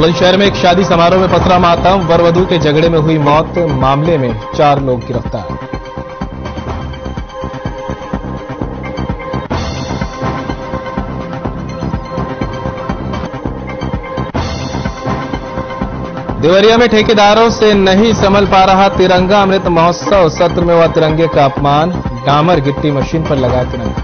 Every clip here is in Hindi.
बुलंदशहर में एक शादी समारोह में पसरा मातम, वर वधू के झगड़े में हुई मौत, मामले में 4 लोग गिरफ्तार। देवरिया में ठेकेदारों से नहीं संभल पा रहा तिरंगा, अमृत महोत्सव सत्र में हुआ तिरंगे का अपमान, डामर गिट्टी मशीन पर लगाया तिरंगा।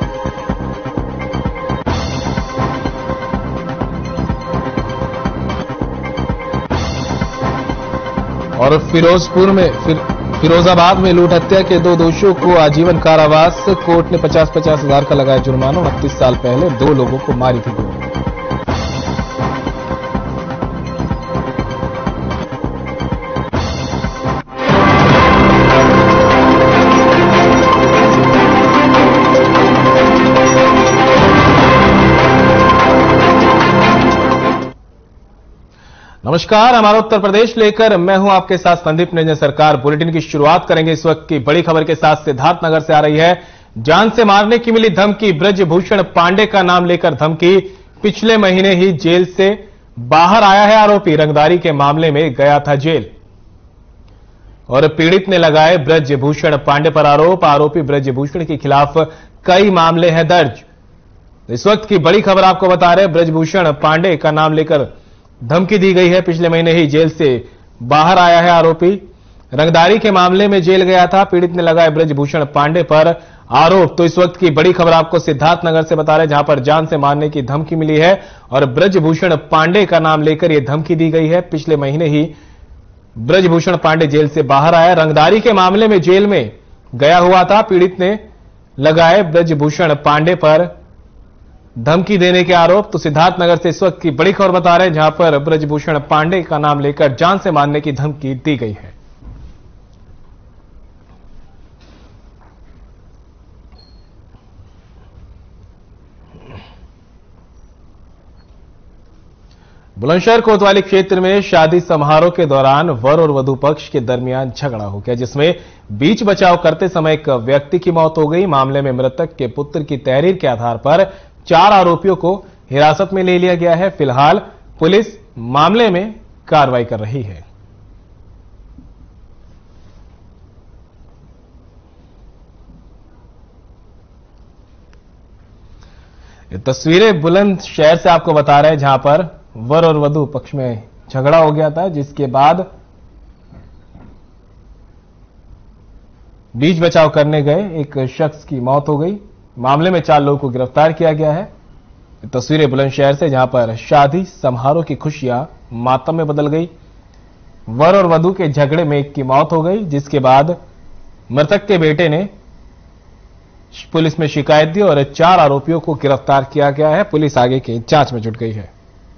और फिरोजाबाद में लूट हत्या के 2 दोषियों को आजीवन कारावास, कोर्ट ने 50-50 हजार का लगाया जुर्माना। 29 साल पहले 2 लोगों को मारी थी गोली। नमस्कार, हमारा उत्तर प्रदेश लेकर मैं हूं आपके साथ संदीप निरंजन सरकार। बुलेटिन की शुरुआत करेंगे इस वक्त की बड़ी खबर के साथ। सिद्धार्थनगर से आ रही है। जान से मारने की मिली धमकी, ब्रजभूषण पांडे का नाम लेकर धमकी। पिछले महीने ही जेल से बाहर आया है आरोपी, रंगदारी के मामले में गया था जेल। और पीड़ित ने लगाए ब्रजभूषण पांडे पर आरोप। आरोपी ब्रजभूषण के खिलाफ कई मामले हैं दर्ज। इस वक्त की बड़ी खबर आपको बता रहे हैं, ब्रजभूषण पांडे का नाम लेकर धमकी दी गई है। पिछले महीने ही जेल से बाहर आया है आरोपी, रंगदारी के मामले में जेल गया था। पीड़ित ने लगाया ब्रजभूषण पांडे पर आरोप। तो इस वक्त की बड़ी खबर आपको सिद्धार्थनगर से बता रहे हैं, जहां पर जान से मारने की धमकी मिली है और ब्रजभूषण पांडे का नाम लेकर यह धमकी दी गई है। पिछले महीने ही ब्रजभूषण पांडे जेल से बाहर आया, रंगदारी के मामले में जेल में गया हुआ था। पीड़ित ने लगाए ब्रजभूषण पांडे पर धमकी देने के आरोप। तो सिद्धार्थनगर से इस वक्त की बड़ी खबर बता रहे हैं, जहां पर ब्रजभूषण पांडे का नाम लेकर जान से मारने की धमकी दी गई है। बुलंदशहर कोतवाली क्षेत्र में शादी समारोह के दौरान वर और वधू पक्ष के दरमियान झगड़ा हो गया, जिसमें बीच बचाव करते समय एक व्यक्ति की मौत हो गई। मामले में मृतक के पुत्र की तहरीर के आधार पर 4 आरोपियों को हिरासत में ले लिया गया है। फिलहाल पुलिस मामले में कार्रवाई कर रही है। ये तस्वीरें बुलंदशहर से आपको बता रहे हैं, जहां पर वर और वधू पक्ष में झगड़ा हो गया था, जिसके बाद बीच बचाव करने गए एक शख्स की मौत हो गई। मामले में 4 लोगों को गिरफ्तार किया गया है। तस्वीरें बुलंदशहर से, जहां पर शादी समारोह की खुशियां मातम में बदल गई। वर और वधू के झगड़े में एक की मौत हो गई, जिसके बाद मृतक के बेटे ने पुलिस में शिकायत दी और 4 आरोपियों को गिरफ्तार किया गया है। पुलिस आगे की जांच में जुट गई है।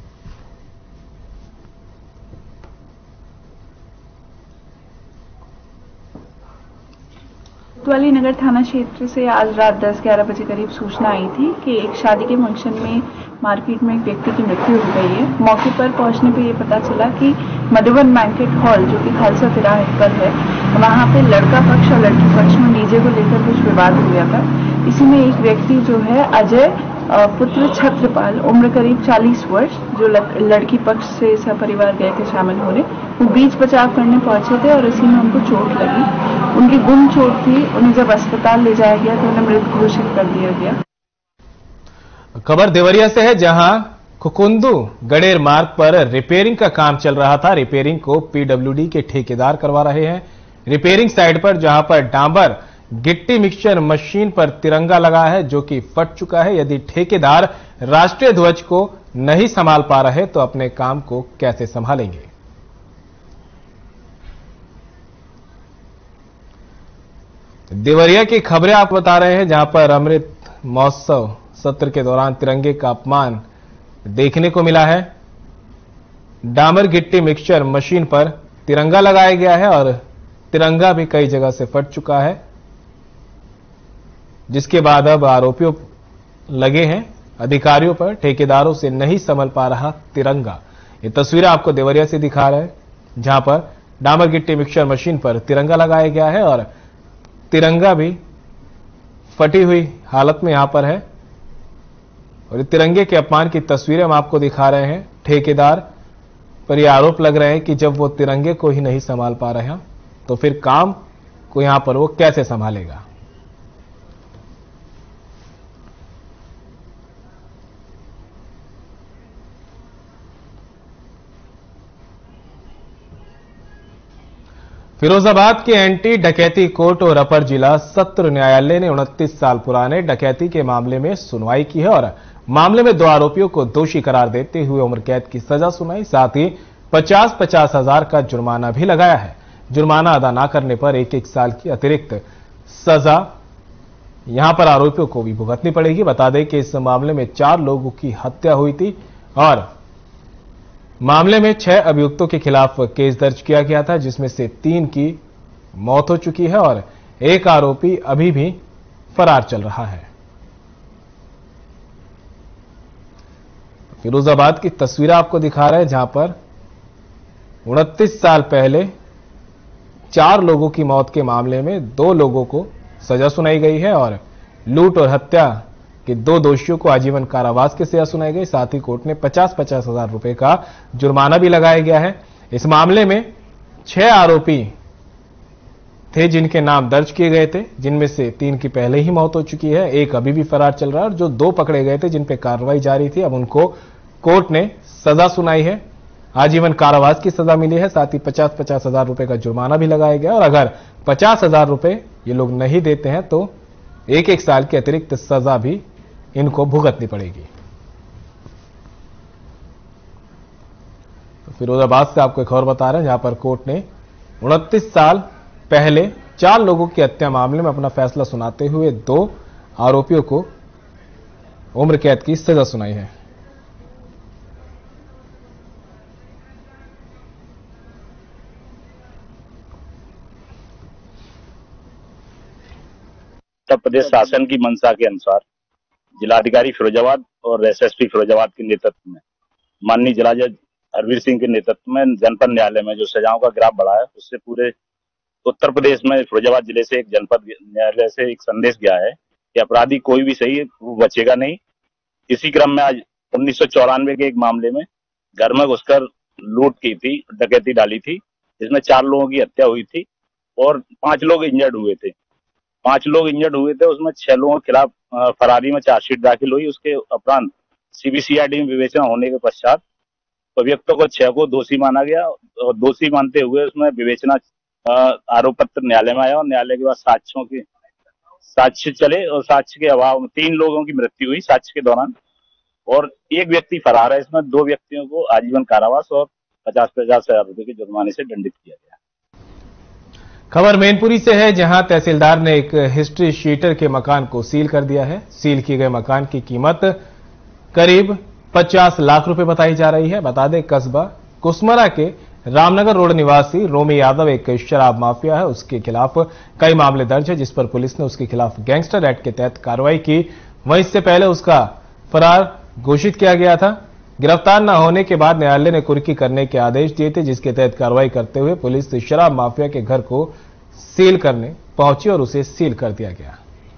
कोतवाली नगर थाना क्षेत्र से आज रात 10-11 बजे करीब सूचना आई थी कि एक शादी के फंक्शन में मार्केट में एक व्यक्ति की मृत्यु हो गई है। मौके पर पहुंचने पे ये पता चला कि मधुबन बैंकेट हॉल, जो कि खालसा तिराहे पर है, वहां पे लड़का पक्ष और लड़की पक्ष में डीजे को लेकर कुछ विवाद हो गया था। इसी में एक व्यक्ति जो है अजय पुत्र छत्रपाल, उम्र करीब 40 वर्ष, जो लड़की पक्ष से सपरिवार गए थे शामिल होने, वो बीच बचाव करने पहुंचे थे और इसी में उनको चोट लगी। उनकी गुम चोट थी। उन्हें जब अस्पताल ले जाया गया तो उन्हें मृत घोषित कर दिया गया। खबर देवरिया से है, जहां खुकुंदू गडेर मार्ग पर रिपेयरिंग का काम चल रहा था। रिपेयरिंग को पीडब्ल्यूडी के ठेकेदार करवा रहे हैं। रिपेयरिंग साइट पर जहां पर डांबर गिट्टी मिक्सचर मशीन पर तिरंगा लगा है, जो कि फट चुका है। यदि ठेकेदार राष्ट्रीय ध्वज को नहीं संभाल पा रहे तो अपने काम को कैसे संभालेंगे। देवरिया की खबरें आप बता रहे हैं, जहां पर अमृत महोत्सव सत्र के दौरान तिरंगे का अपमान देखने को मिला है। डामर गिट्टी मिक्सचर मशीन पर तिरंगा लगाया गया है और तिरंगा भी कई जगह से फट चुका है, जिसके बाद अब आरोपियों लगे हैं अधिकारियों पर। ठेकेदारों से नहीं संभल पा रहा तिरंगा। ये तस्वीरें आपको देवरिया से दिखा रहे हैं, जहां पर डामर गिट्टी मिक्सचर मशीन पर तिरंगा लगाया गया है और तिरंगा भी फटी हुई हालत में यहां पर है। और तिरंगे के अपमान की तस्वीरें हम आपको दिखा रहे हैं। ठेकेदार पर यह आरोप लग रहे हैं कि जब वो तिरंगे को ही नहीं संभाल पा रहे हैं तो फिर काम को यहां पर वो कैसे संभालेगा। फिरोजाबाद के एंटी डकैती कोर्ट और अपर जिला सत्र न्यायालय ने 29 साल पुराने डकैती के मामले में सुनवाई की है और मामले में 2 आरोपियों को दोषी करार देते हुए उम्र कैद की सजा सुनाई। साथ ही 50-50 हजार का जुर्माना भी लगाया है। जुर्माना अदा न करने पर 1-1 साल की अतिरिक्त सजा यहां पर आरोपियों को भी भुगतनी पड़ेगी। बता दें कि इस मामले में 4 लोगों की हत्या हुई थी और मामले में 6 अभियुक्तों के खिलाफ केस दर्ज किया गया था, जिसमें से 3 की मौत हो चुकी है और 1 आरोपी अभी भी फरार चल रहा है। फिरोजाबाद की तस्वीर आपको दिखा रहे हैं, जहां पर 29 साल पहले 4 लोगों की मौत के मामले में 2 लोगों को सजा सुनाई गई है और लूट और हत्या के 2 दोषियों को आजीवन कारावास की सजा सुनाई गई। साथ ही कोर्ट ने 50-50 हजार रुपए का जुर्माना भी लगाया गया है। इस मामले में 6 आरोपी थे जिनके नाम दर्ज किए गए थे, जिनमें से 3 की पहले ही मौत हो चुकी है, 1 अभी भी फरार चल रहा है और जो 2 पकड़े गए थे जिन पे कार्रवाई जारी थी, अब उनको कोर्ट ने सजा सुनाई है, आजीवन कारावास की सजा मिली है। साथ ही 50-50 हजार रुपए का जुर्माना भी लगाया गया और अगर 50 हजार रुपए ये लोग नहीं देते हैं तो 1-1 साल की अतिरिक्त सजा भी इनको भुगतनी पड़ेगी। तो फिरोजाबाद से आपको एक खबर बता रहे हैं, जहां पर कोर्ट ने 29 साल पहले 4 लोगों की हत्या मामले में अपना फैसला सुनाते हुए 2 आरोपियों को उम्र कैद की सजा सुनाई है। उत्तर प्रदेश शासन की मंशा के अनुसार जिलाधिकारी फिरोजाबाद और एसएसपी फिरोजाबाद के नेतृत्व में माननीय जिला जज हरवीर सिंह के नेतृत्व में जनपद न्यायालय में जो सजाओं का ग्राफ बढ़ा है, उससे पूरे उत्तर प्रदेश में फिरोजाबाद जिले से एक जनपद न्यायालय से एक संदेश गया है कि अपराधी कोई भी सही वो बचेगा नहीं। इसी क्रम में आज 1994 के एक मामले में घर में घुसकर लूट की थी, डकैती डाली थी, जिसमें 4 लोगों की हत्या हुई थी और 5 लोग इंजर्ड हुए थे। 5 लोग इंजर्ड हुए थे, उसमें 6 लोगों के खिलाफ फरारी में चार्जशीट दाखिल हुई। उसके उपरांत सीबीसीआईडी में विवेचना होने के पश्चात अभियुक्तों को 6 को दोषी माना गया और दोषी मानते हुए उसमें विवेचना आरोप पत्र न्यायालय में आया और न्यायालय के बाद साक्ष्य चले और साक्ष्य के अभाव में 3 लोगों की मृत्यु हुई साक्ष्य के दौरान और 1 व्यक्ति फरार है। इसमें 2 व्यक्तियों को आजीवन कारावास और 50-50 हजार रुपए के जुर्माने से दंडित किया गया। खबर मैनपुरी से है, जहां तहसीलदार ने एक हिस्ट्री शीटर के मकान को सील कर दिया है। सील किए गए मकान की कीमत करीब 50 लाख रुपए बताई जा रही है। बता दें, कस्बा कुसमरा के रामनगर रोड निवासी रोमी यादव एक शराब माफिया है। उसके खिलाफ कई मामले दर्ज है, जिस पर पुलिस ने उसके खिलाफ गैंगस्टर एक्ट के तहत कार्रवाई की। वहीं इससे पहले उसका फरार घोषित किया गया था। गिरफ्तार न होने के बाद न्यायालय ने कुर्की करने के आदेश दिए थे, जिसके तहत कार्रवाई करते हुए पुलिस शराब माफिया के घर को सील करने पहुंची और उसे सील कर दिया गया।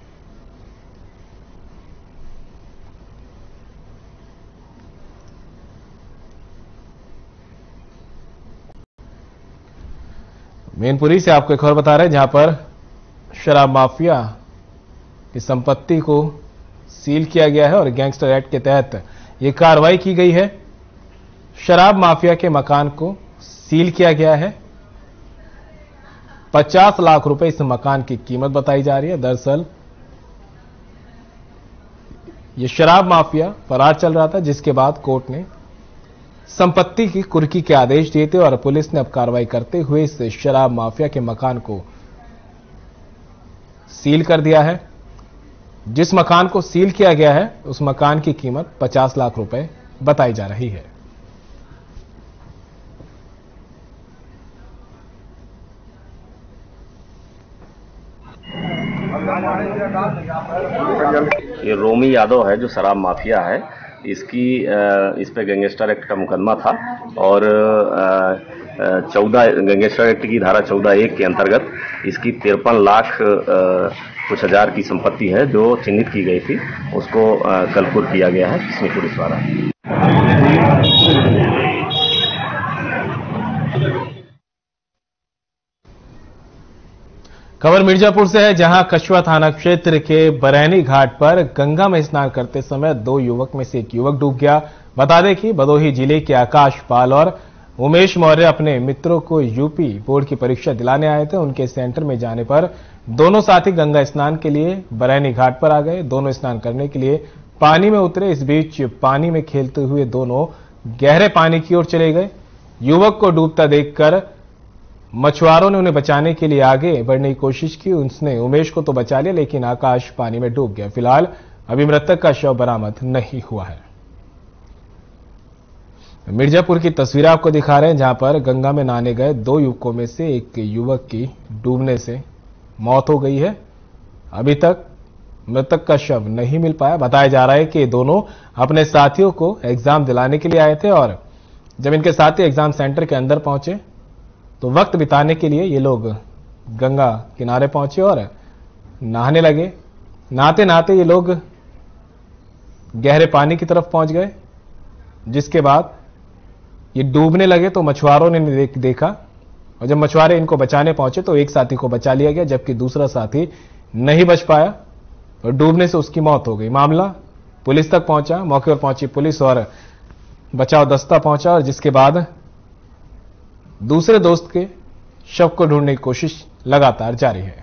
मैनपुरी से आपको एक खबर बता रहे हैं, जहां पर शराब माफिया की संपत्ति को सील किया गया है और गैंगस्टर एक्ट के तहत यह कार्रवाई की गई है। शराब माफिया के मकान को सील किया गया है। 50 लाख रुपए इस मकान की कीमत बताई जा रही है। दरअसल यह शराब माफिया फरार चल रहा था, जिसके बाद कोर्ट ने संपत्ति की कुर्की के आदेश दिए थे और पुलिस ने अब कार्रवाई करते हुए इस शराब माफिया के मकान को सील कर दिया है। जिस मकान को सील किया गया है उस मकान की कीमत 50 लाख रुपए बताई जा रही है। ये रोमी यादव है जो शराब माफिया है। इस पे गैंगस्टर एक्ट का मुकदमा था और 14 गैंगस्टर एक्ट की धारा 14(1) के अंतर्गत इसकी 53 लाख कुछ हजार की संपत्ति है जो चिन्हित की गई थी, उसको कलपुर किया गया है इसमें पुलिस द्वारा। खबर मिर्जापुर से है, जहां कछुआ थाना क्षेत्र के बरैनी घाट पर गंगा में स्नान करते समय 2 युवक में से एक युवक डूब गया। बता दें कि भदोही जिले के आकाश पाल और उमेश मौर्य अपने मित्रों को यूपी बोर्ड की परीक्षा दिलाने आए थे। उनके सेंटर में जाने पर दोनों साथी गंगा स्नान के लिए बरैनी घाट पर आ गए। दोनों स्नान करने के लिए पानी में उतरे। इस बीच पानी में खेलते हुए दोनों गहरे पानी की ओर चले गए। युवक को डूबता देखकर मछुआरों ने उन्हें बचाने के लिए आगे बढ़ने की कोशिश की। उसने उमेश को तो बचा लिया, लेकिन आकाश पानी में डूब गया। फिलहाल अभी मृतक का शव बरामद नहीं हुआ है। मिर्जापुर की तस्वीर आपको दिखा रहे हैं, जहां पर गंगा में नहाने गए 2 युवकों में से एक युवक की डूबने से मौत हो गई है। अभी तक मृतक का शव नहीं मिल पाया। बताया जा रहा है कि दोनों अपने साथियों को एग्जाम दिलाने के लिए आए थे और जब इनके साथी एग्जाम सेंटर के अंदर पहुंचे तो वक्त बिताने के लिए ये लोग गंगा किनारे पहुंचे और नहाने लगे। नहाते नहाते ये लोग गहरे पानी की तरफ पहुंच गए, जिसके बाद ये डूबने लगे तो मछुआरों ने देखा और जब मछुआरे इनको बचाने पहुंचे तो एक साथी को बचा लिया गया, जबकि दूसरा साथी नहीं बच पाया और डूबने से उसकी मौत हो गई। मामला पुलिस तक पहुंचा। मौके पर पहुंची पुलिस और बचाव दस्ता पहुंचा और जिसके बाद दूसरे दोस्त के शव को ढूंढने की कोशिश लगातार जारी है।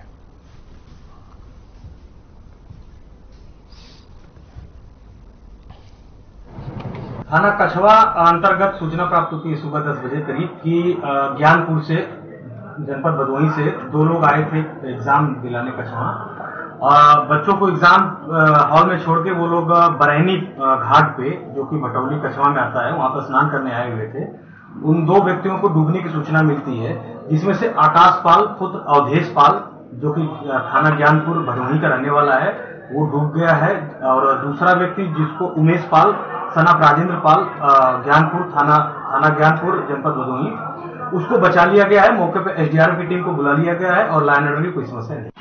थाना कछवा अंतर्गत सूचना प्राप्त होती है सुबह 10 बजे करीब कि ज्ञानपुर से जनपद भदोही से 2 लोग आए थे एग्जाम दिलाने कछवा। बच्चों को एग्जाम हॉल में छोड़ के वो लोग बरैनी घाट पे, जो कि भटौली कछवा में आता है, वहां पर स्नान करने आए हुए थे। उन 2 व्यक्तियों को डूबने की सूचना मिलती है, जिसमें से आकाश पाल पुत्र अवधेश पाल, जो कि थाना ज्ञानपुर भदोही का रहने वाला है, वो डूब गया है। और दूसरा व्यक्ति जिसको उमेश पाल सना राजेंद्र पाल ज्ञानपुर थाना ज्ञानपुर जनपद भदोही, उसको बचा लिया गया है। मौके पर एसडीआरएफ की टीम को बुला लिया गया है और लाइन ऑर्डर की कोई समस्या नहीं।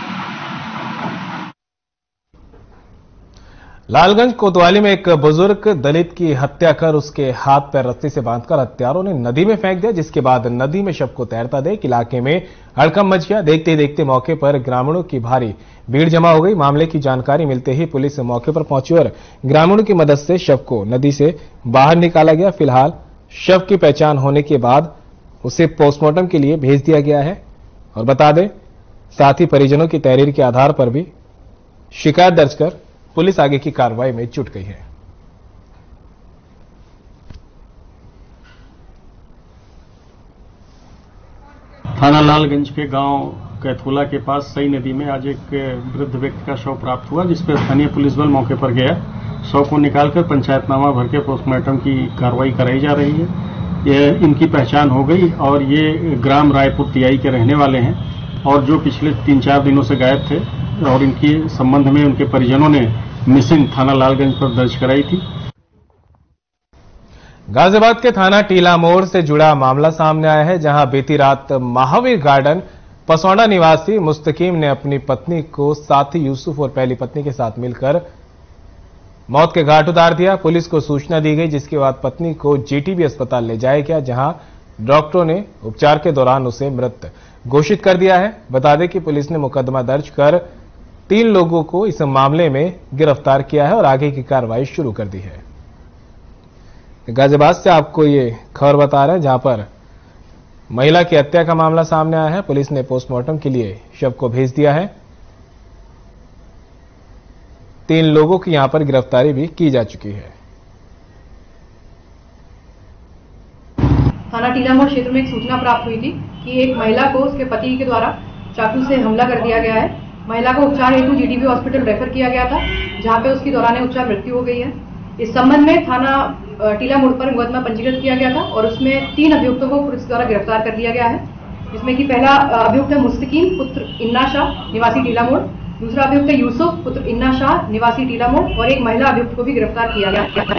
लालगंज कोतवाली में एक बुजुर्ग दलित की हत्या कर उसके हाथ पैर रस्सी से बांधकर हत्यारों ने नदी में फेंक दिया, जिसके बाद नदी में शव को तैरता देख इलाके में हड़कंप मच गया। देखते ही देखते मौके पर ग्रामीणों की भारी भीड़ जमा हो गई। मामले की जानकारी मिलते ही पुलिस मौके पर पहुंची और ग्रामीणों की मदद से शव को नदी से बाहर निकाला गया। फिलहाल शव की पहचान होने के बाद उसे पोस्टमार्टम के लिए भेज दिया गया है। और बता दें, साथ ही परिजनों की तहरीर के आधार पर भी शिकायत दर्ज कर पुलिस आगे की कार्रवाई में जुट गई है। थाना लालगंज के गांव कैथोला के पास सई नदी में आज एक वृद्ध व्यक्ति का शव प्राप्त हुआ, जिस पर स्थानीय पुलिस बल मौके पर गया। शव को निकालकर पंचायतनामा भर के पोस्टमार्टम की कार्रवाई कराई जा रही है। यह इनकी पहचान हो गई और ये ग्राम रायपुर तियाई के रहने वाले हैं और जो पिछले 3-4 दिनों से गायब थे और इनके संबंध में उनके परिजनों ने मिसिंग थाना लालगंज पर दर्ज कराई थी। गाजियाबाद के थाना टीला मोड़ से जुड़ा मामला सामने आया है, जहां बीती रात महावीर गार्डन पसौड़ा निवासी मुस्तकीम ने अपनी पत्नी को साथी यूसुफ और पहली पत्नी के साथ मिलकर मौत के घाट उतार दिया। पुलिस को सूचना दी गई, जिसके बाद पत्नी को जीटीबी अस्पताल ले जाया गया, जहां डॉक्टरों ने उपचार के दौरान उसे मृत घोषित कर दिया है। बता दें कि पुलिस ने मुकदमा दर्ज कर 3 लोगों को इस मामले में गिरफ्तार किया है और आगे की कार्रवाई शुरू कर दी है। गाजियाबाद से आपको ये खबर बता रहे हैं, जहां पर महिला की हत्या का मामला सामने आया है। पुलिस ने पोस्टमार्टम के लिए शव को भेज दिया है। 3 लोगों की यहां पर गिरफ्तारी भी की जा चुकी है। थाना टीला मोड़ क्षेत्र में एक सूचना प्राप्त हुई थी कि एक महिला को उसके पति के द्वारा चाकू से हमला कर दिया गया है। महिला को उपचार हेतु जीटीबी हॉस्पिटल रेफर किया गया था, जहां पे उसकी दौरान उपचार मृत्यु हो गई है। इस संबंध में थाना टीला मोड़ पर मुकदमा पंजीकृत किया गया था और उसमें 3 अभियुक्तों को पुलिस द्वारा गिरफ्तार कर लिया गया है, जिसमें कि पहला अभियुक्त है मुस्तकीम पुत्र इन्ना शाह निवासी टीला मोड़, दूसरा अभियुक्त है यूसुफ पुत्र इन्ना शाह निवासी टीला मोड़ और एक महिला अभियुक्त को भी गिरफ्तार किया गया है।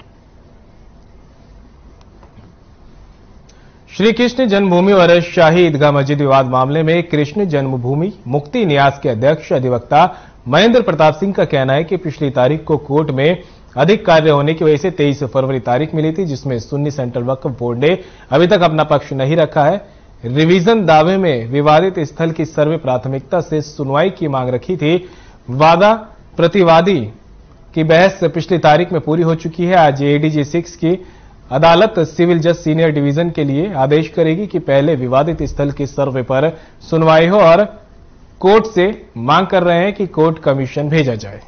श्री कृष्ण जन्मभूमि और शाही ईदगाह मस्जिद विवाद मामले में कृष्ण जन्मभूमि मुक्ति न्यास के अध्यक्ष अधिवक्ता महेंद्र प्रताप सिंह का कहना है कि पिछली तारीख को कोर्ट में अधिक कार्य होने की वजह से 23 फरवरी तारीख मिली थी, जिसमें सुन्नी सेंट्रल वक्फ बोर्ड ने अभी तक अपना पक्ष नहीं रखा है। रिवीजन दावे में विवादित स्थल की सर्वे प्राथमिकता से सुनवाई की मांग रखी थी। वादा प्रतिवादी की बहस पिछली तारीख में पूरी हो चुकी है। आज एडीजी 6 की अदालत सिविल जज सीनियर डिवीजन के लिए आदेश करेगी कि पहले विवादित स्थल की सर्वे पर सुनवाई हो और कोर्ट से मांग कर रहे हैं कि कोर्ट कमीशन भेजा जाए।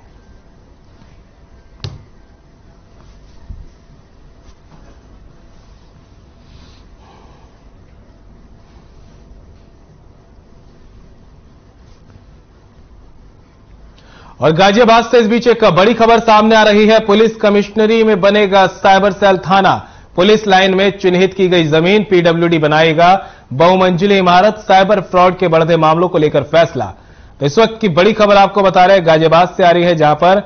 और गाजियाबाद से इस बीच एक बड़ी खबर सामने आ रही है। पुलिस कमिश्नरी में बनेगा साइबर सेल थाना। पुलिस लाइन में चिन्हित की गई जमीन पीडब्ल्यूडी बनाएगा। बहुमंजिली इमारत, साइबर फ्रॉड के बढ़ते मामलों को लेकर फैसला। तो इस वक्त की बड़ी खबर आपको बता रहे हैं गाजियाबाद से आ रही है, जहां पर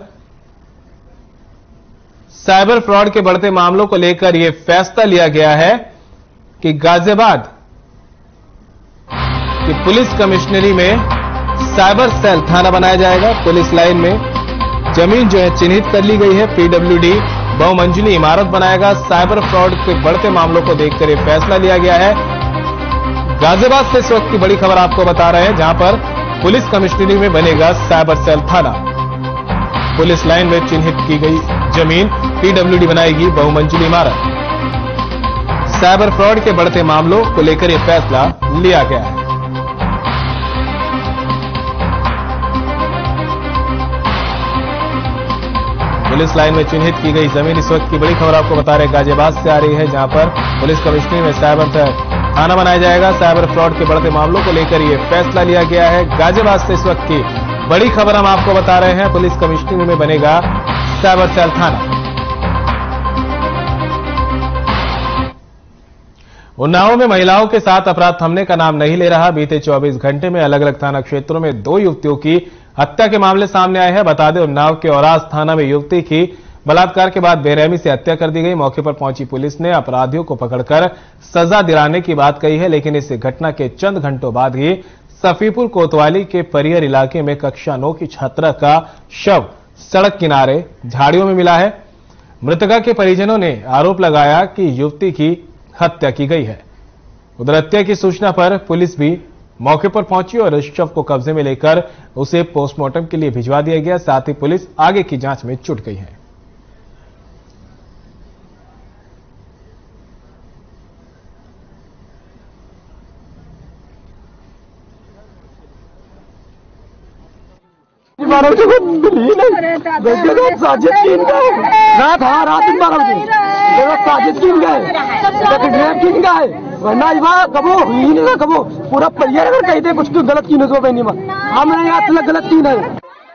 साइबर फ्रॉड के बढ़ते मामलों को लेकर यह फैसला लिया गया है कि गाजियाबाद की पुलिस कमिश्नरी में साइबर सेल थाना बनाया जाएगा। पुलिस लाइन में जमीन जो है चिन्हित कर ली गई है। पीडब्ल्यूडी बहुमंजिली इमारत बनाएगा। साइबर फ्रॉड के बढ़ते मामलों को देखकर यह फैसला लिया गया है। गाजियाबाद से इस वक्त की बड़ी खबर आपको बता रहे हैं, जहां पर पुलिस कमिश्नरी में बनेगा साइबर सेल थाना। पुलिस लाइन में चिन्हित की गई जमीन पीडब्ल्यूडी बनाएगी बहुमंजिली इमारत। साइबर फ्रॉड के बढ़ते मामलों को लेकर यह फैसला लिया गया है। पुलिस लाइन में चिन्हित की गई जमीन, इस वक्त की बड़ी खबर आपको बता रहे गाजियाबाद से आ रही है, जहां पर पुलिस कमिश्नरी में साइबर थाना बनाया जाएगा। साइबर फ्रॉड के बढ़ते मामलों को लेकर यह फैसला लिया गया है। गाजियाबाद से इस वक्त की बड़ी खबर हम आपको बता रहे हैं। पुलिस कमिश्नरी में बनेगा साइबर सेल थाना। उन्नाव में महिलाओं के साथ अपराध थमने का नाम नहीं ले रहा। बीते 24 घंटे में अलग अलग थाना क्षेत्रों में 2 युवतियों की हत्या के मामले सामने आए हैं। बता दें, उन्नाव के औरास थाना में युवती की बलात्कार के बाद बेरहमी से हत्या कर दी गई। मौके पर पहुंची पुलिस ने अपराधियों को पकड़कर सजा दिलाने की बात कही है, लेकिन इस घटना के चंद घंटों बाद ही सफीपुर कोतवाली के परियर इलाके में कक्षा 9 की छात्रा का शव सड़क किनारे झाड़ियों में मिला है। मृतका के परिजनों ने आरोप लगाया कि युवती की हत्या की गई है। उधर हत्या की सूचना पर पुलिस भी मौके पर पहुंची और इस शव को कब्जे में लेकर उसे पोस्टमार्टम के लिए भिजवा दिया गया। साथ ही पुलिस आगे की जांच में जुट गई है। साजिद कीन गए रात 12 बजे साजिद कीन गए वरना कबो ही नहीं कबो पूरा परिवार अगर कहते कुछ तो गलत की नजर नहीं में हमने यहाँ गलत की नहीं।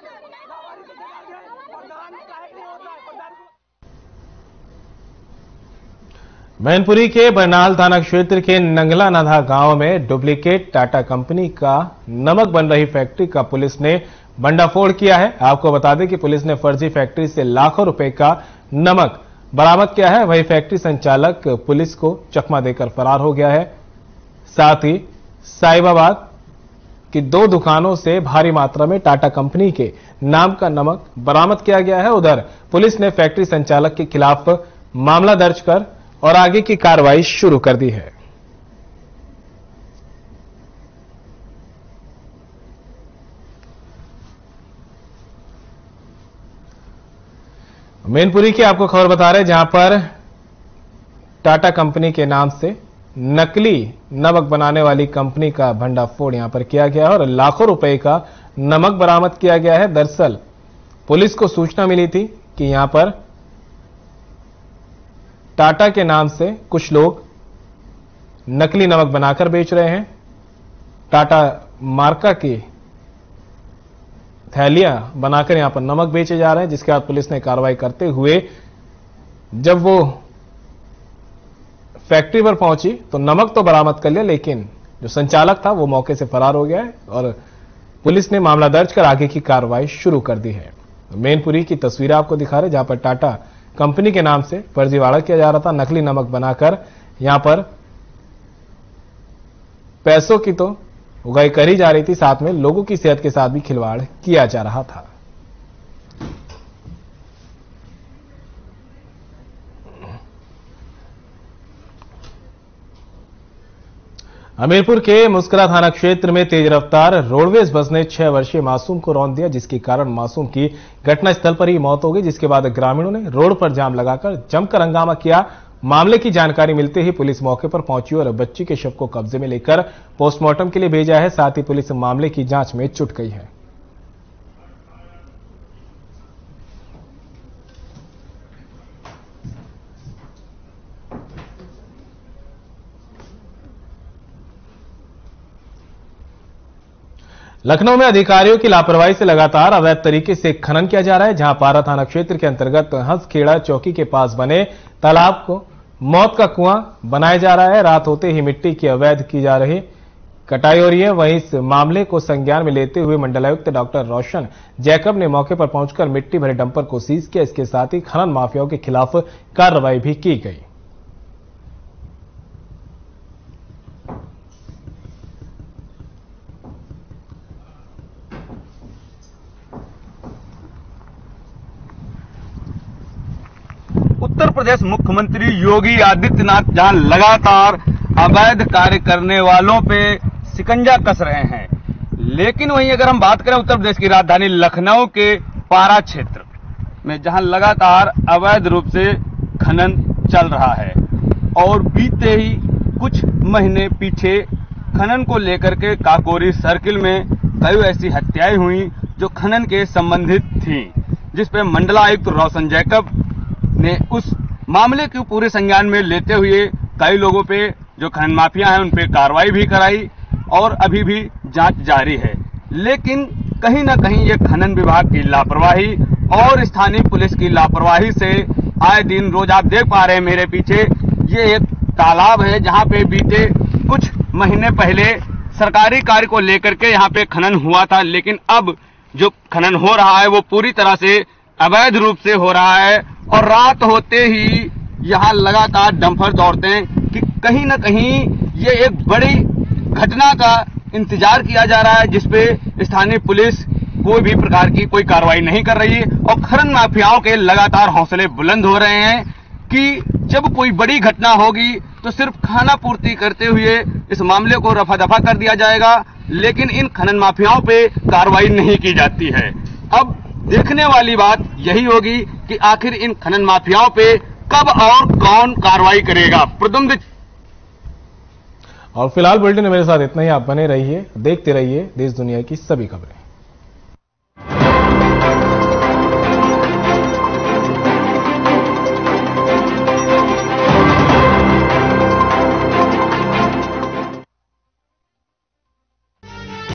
मैनपुरी के बरनाल थाना क्षेत्र के नंगला नाधा गांव में डुप्लीकेट टाटा कंपनी का नमक बन रही फैक्ट्री का पुलिस ने भंडाफोड़ किया है। आपको बता दें कि पुलिस ने फर्जी फैक्ट्री से लाखों रुपए का नमक बरामद किया है। वही फैक्ट्री संचालक पुलिस को चकमा देकर फरार हो गया है। साथ ही साहिबाबाद की 2 दुकानों से भारी मात्रा में टाटा कंपनी के नाम का नमक बरामद किया गया है। उधर पुलिस ने फैक्ट्री संचालक के खिलाफ मामला दर्ज कर और आगे की कार्रवाई शुरू कर दी है। मैनपुरी की आपको खबर बता रहे हैं, जहां पर टाटा कंपनी के नाम से नकली नमक बनाने वाली कंपनी का भंडाफोड़ यहां पर किया गया है और लाखों रुपए का नमक बरामद किया गया है। दरअसल पुलिस को सूचना मिली थी कि यहां पर टाटा के नाम से कुछ लोग नकली नमक बनाकर बेच रहे हैं। टाटा मार्का की थैलियां बनाकर यहां पर नमक बेचे जा रहे हैं, जिसके बाद पुलिस ने कार्रवाई करते हुए जब वो फैक्ट्री पर पहुंची तो नमक तो बरामद कर लिया, लेकिन जो संचालक था वो मौके से फरार हो गया है और पुलिस ने मामला दर्ज कर आगे की कार्रवाई शुरू कर दी है। मैनपुरी की तस्वीरें आपको दिखा रहे, जहां पर टाटा कंपनी के नाम से फर्जीवाड़ा किया जा रहा था। नकली नमक बनाकर यहां पर पैसों की तो उगाई करी जा रही थी, साथ में लोगों की सेहत के साथ भी खिलवाड़ किया जा रहा था। हमीरपुर के मुस्करा थाना क्षेत्र में तेज रफ्तार रोडवेज बस ने 6 वर्षीय मासूम को रौंद दिया, जिसके कारण मासूम की घटनास्थल पर ही मौत हो गई। जिसके बाद ग्रामीणों ने रोड पर जाम लगाकर जमकर हंगामा किया। मामले की जानकारी मिलते ही पुलिस मौके पर पहुंची और बच्ची के शव को कब्जे में लेकर पोस्टमार्टम के लिए भेजा है। साथ ही पुलिस मामले की जांच में जुट गई है। लखनऊ में अधिकारियों की लापरवाही से लगातार अवैध तरीके से खनन किया जा रहा है। जहां पारा थाना क्षेत्र के अंतर्गत हंसखेड़ा चौकी के पास बने तालाब को मौत का कुआं बनाया जा रहा है। रात होते ही मिट्टी की अवैध की जा रही कटाई हो रही है। वहीं इस मामले को संज्ञान में लेते हुए मंडलायुक्त डॉक्टर रोशन जैकब ने मौके पर पहुंचकर मिट्टी भरे डंपर को सीज किया। इसके साथ ही खनन माफियाओं के खिलाफ कार्रवाई भी की गई। उत्तर प्रदेश मुख्यमंत्री योगी आदित्यनाथ जहां लगातार अवैध कार्य करने वालों पे शिकंजा कस रहे हैं, लेकिन वहीं अगर हम बात करें उत्तर प्रदेश की राजधानी लखनऊ के पारा क्षेत्र में जहां लगातार अवैध रूप से खनन चल रहा है और बीते ही कुछ महीने पीछे खनन को लेकर के काकोरी सर्किल में कई ऐसी हत्याएं हुई जो खनन के संबंधित थीं, जिस पे मंडलायुक्त रोशन जैकब ने उस मामले को पूरे संज्ञान में लेते हुए कई लोगों पे जो खनन माफिया हैं उन पे कार्रवाई भी कराई और अभी भी जांच जारी है। लेकिन कहीं ना कहीं ये खनन विभाग की लापरवाही और स्थानीय पुलिस की लापरवाही से आए दिन रोज आप देख पा रहे हैं मेरे पीछे ये एक तालाब है जहां पे बीते कुछ महीने पहले सरकारी कार्य को लेकर के यहाँ पे खनन हुआ था, लेकिन अब जो खनन हो रहा है वो पूरी तरह से अवैध रूप से हो रहा है और रात होते ही यहाँ लगातार डंपर दौड़ते हैं कि कहीं ना कहीं ये एक बड़ी घटना का इंतजार किया जा रहा है, जिसपे स्थानीय पुलिस कोई भी प्रकार की कोई कार्रवाई नहीं कर रही है और खनन माफियाओं के लगातार हौसले बुलंद हो रहे हैं कि जब कोई बड़ी घटना होगी तो सिर्फ खाना पूर्ति करते हुए इस मामले को रफा दफा कर दिया जाएगा, लेकिन इन खनन माफियाओं पे कार्रवाई नहीं की जाती है। अब देखने वाली बात यही होगी कि आखिर इन खनन माफियाओं पे कब और कौन कार्रवाई करेगा। प्रदुम्न और फिलहाल बुलेटिन में मेरे साथ इतना ही। आप बने रहिए, देखते रहिए देश दुनिया की सभी खबरें।